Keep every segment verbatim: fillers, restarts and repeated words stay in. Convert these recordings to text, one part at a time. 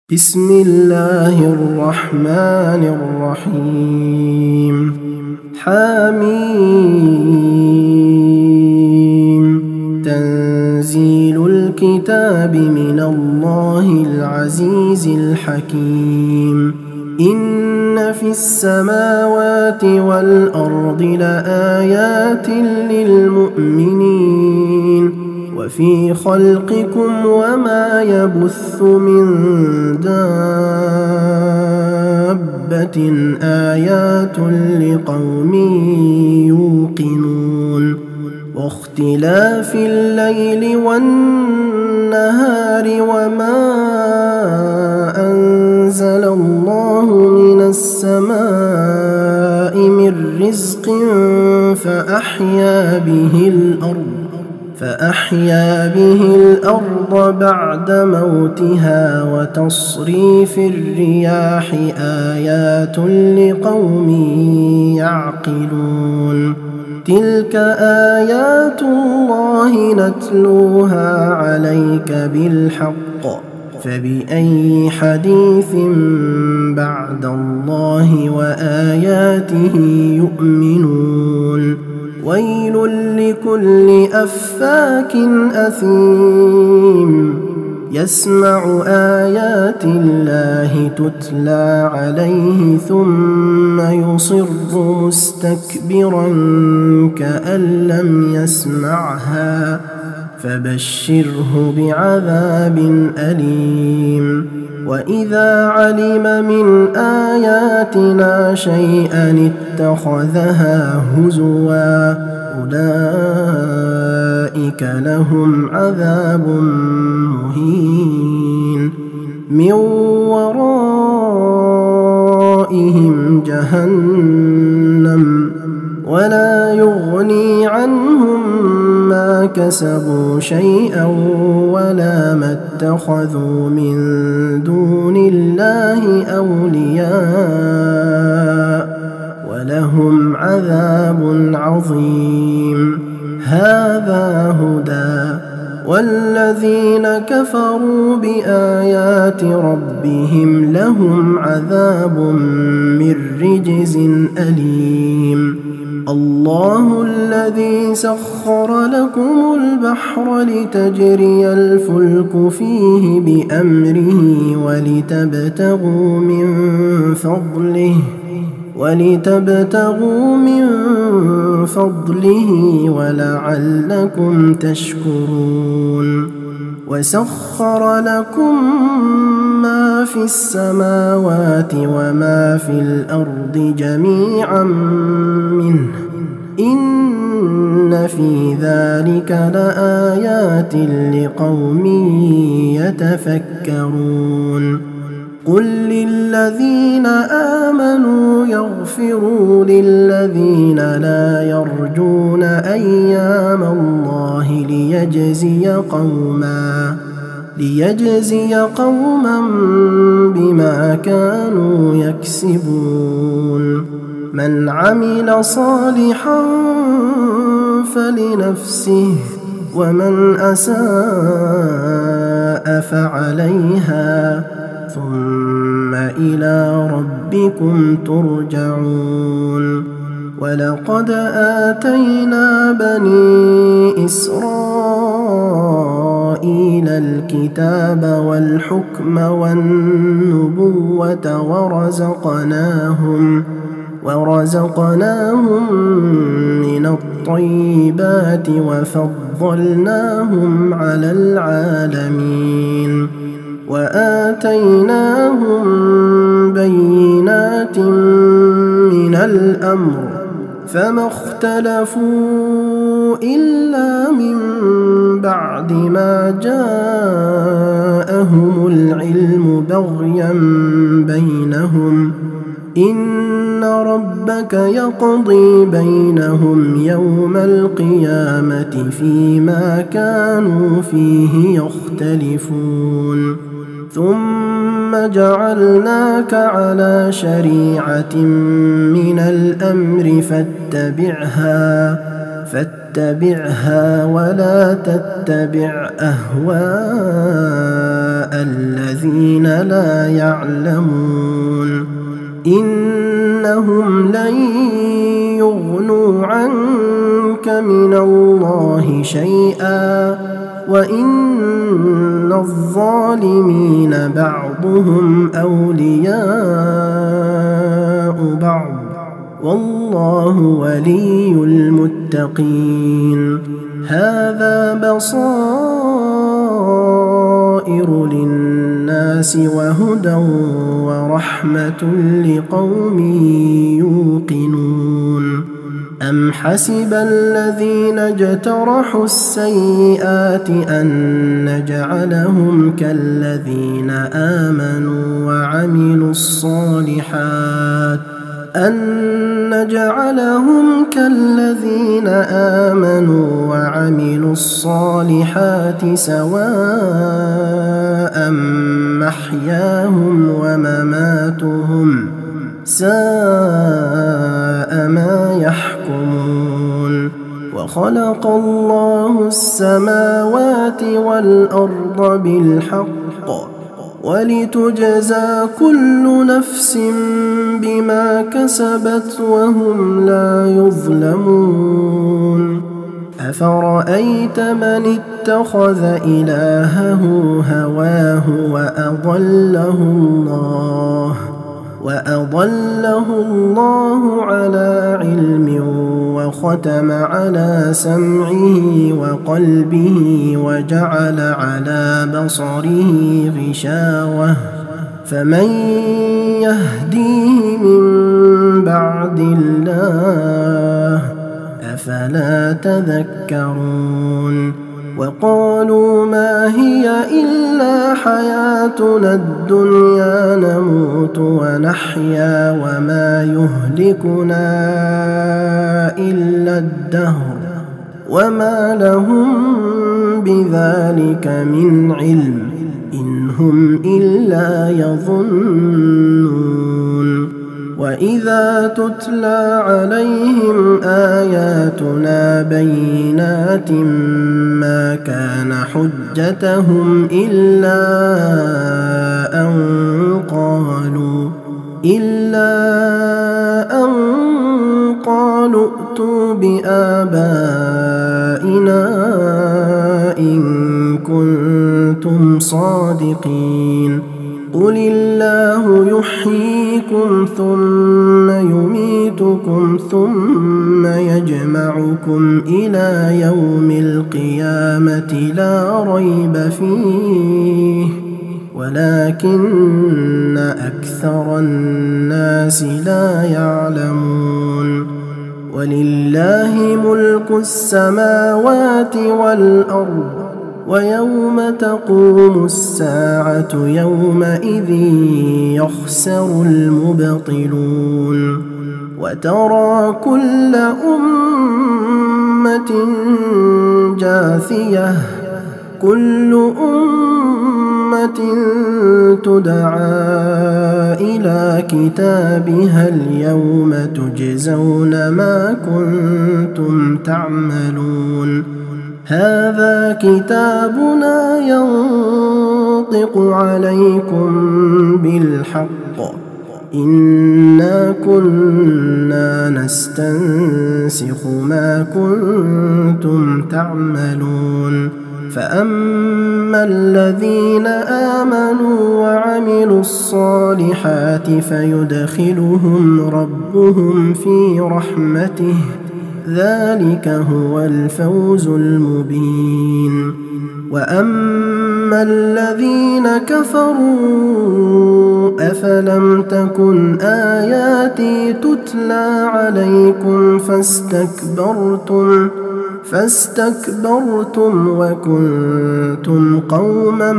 بسم الله الرحمن الرحيم. حميم. تنزيل الكتاب من الله العزيز الحكيم. إن في السماوات والأرض لآيات للمؤمنين وفي خلقكم وما يبث من دابة آيات لقوم يوقنون واختلاف الليل والنهار وما أنزل الله من السماء من رزق فأحيا به الأرض فأحيا به الأرض بعد موتها وتصريف الرياح آيات لقوم يعقلون. تلك آيات الله نتلوها عليك بالحق فبأي حديث بعد الله وآياته يؤمنون. ويل لكل أفاك أثيم يسمع آيات الله تتلى عليه ثم يصر مستكبرا كأن لم يسمعها فبشره بعذاب أليم. وإذا علم من آياتنا شيئا اتخذها هزوا أولئك لهم عذاب مهين من ورائهم جهنم ولا يغني عنهم ما كسبوا شيئا ولا ما اتخذوا من دون الله أولياء ولهم عذاب عظيم. هذا هدى والذين كفروا بآيات ربهم لهم عذاب من رجز أليم. الله الذي سخر لكم البحر لتجري الفلك فيه بأمره ولتبتغوا من فضله ولتبتغوا من فضله ولعلكم تشكرون. وسخر لكم ما في السماوات وما في الأرض جميعا منه إن في ذلك لآيات لقوم يتفكرون. قل للذين آمنوا يغفروا للذين لا يرجون أيام الله ليجزي قوما ليجزي قوما بما كانوا يكسبون. من عمل صالحا فلنفسه ومن أساء فعليها ثم إلى ربكم ترجعون. ولقد آتينا بني إسرائيل الكتاب والحكم والنبوة ورزقناهم ورزقناهم من الطيبات وفضلناهم على العالمين وآتيناهم بينات من الأمر فما اختلفوا إلا من بعد ما جاءهم العلم بغيا بينهم. إن ربك يقضي بينهم يوم القيامة فيما كانوا فيه يختلفون. ثم جعلناك على شريعة من الأمر فاتبعها فاتبعها ولا تتبع أهواء الذين لا يعلمون إنهم لن يغنوا عنك من الله شيئا وإن الظالمين بعضهم أولياء بعض والله ولي المتقين هذا بصائر للناس وهدى ورحمة لقوم يوقنون أم حسب الذين اجترحوا السيئات أن نجعلهم كالذين آمنوا وعملوا الصالحات أن نجعلهم كالذين آمنوا وعملوا الصالحات سواء محياهم ومماتهم ساء ما يحكمون وخلق الله السماوات والأرض بالحق ولتجزى كل نفس بما كسبت وهم لا يظلمون أفرأيت من اتخذ إلهه هواه وأضله الله وأضله الله على علم وختم على سمعه وقلبه وجعل على بصره غشاوة فمن يهديه من بعد الله أفلا تذكرون وقالوا ما هي إلا حياتنا الدنيا نموت ونحيا وما يهلكنا إلا الدهر وما لهم بذلك من علم إن هم إلا يظنون وإذا تتلى عليهم آياتنا بينات ما كان حجتهم إلا أن قالوا إلا أن قالوا ائتوا بآبائنا إن كنتم صادقين قل الله يحييكم ثم يميتكم ثم يجمعكم إلى يوم القيامة لا ريب فيه ولكن أكثر الناس لا يعلمون ولله ملك السماوات والأرض ويوم تقوم الساعة يومئذ يخسر المبطلون وترى كل أمة جاثية كل أمة تدعى إلى كتابها اليوم تجزون ما كنتم تعملون هذا كتابنا ينطق عليكم بالحق إنا كنا نستنسخ ما كنتم تعملون فأما الذين آمنوا وعملوا الصالحات فيدخلهم ربهم في رحمته ذلك هو الفوز المبين وأما الذين كفروا أفلم تكن آياتي تتلى عليكم فاستكبرتم فاستكبرتم وكنتم قوما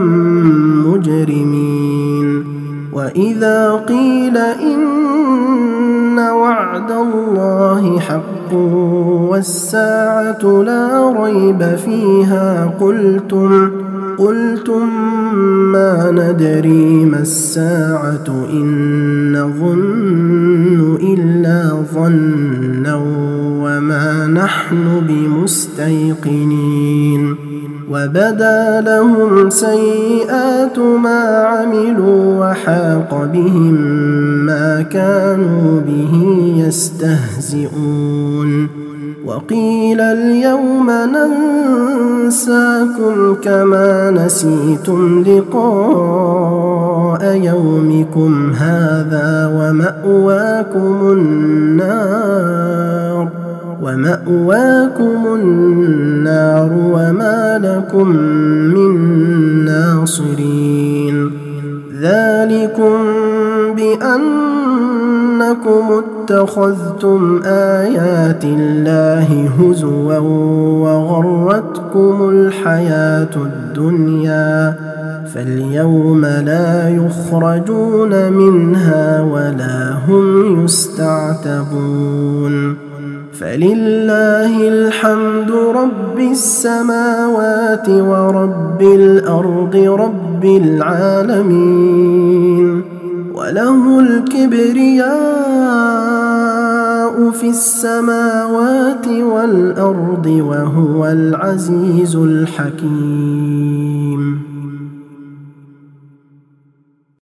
مجرمين وإذا قيل إن وعد الله حق والساعة لا ريب فيها قلتم قلتم ما ندري ما الساعة إن نظن إلا ظنا وما نحن بمستيقنين وبدا لهم سيئات ما عملوا وحاق بهم ما كانوا به يستهزئون وقيل اليوم ننساكم كما نسيتم لقاء يومكم هذا ومأواكم النار ومأواكم النار وما لكم من ناصرين ذلكم بأنكم اتخذتم آيات الله هزوا وغرتكم الحياة الدنيا فاليوم لا يخرجون منها ولا هم يستعتبون فلله الحمد رب السماوات ورب الأرض رب العالمين وله الكبرياء في السماوات والأرض وهو العزيز الحكيم.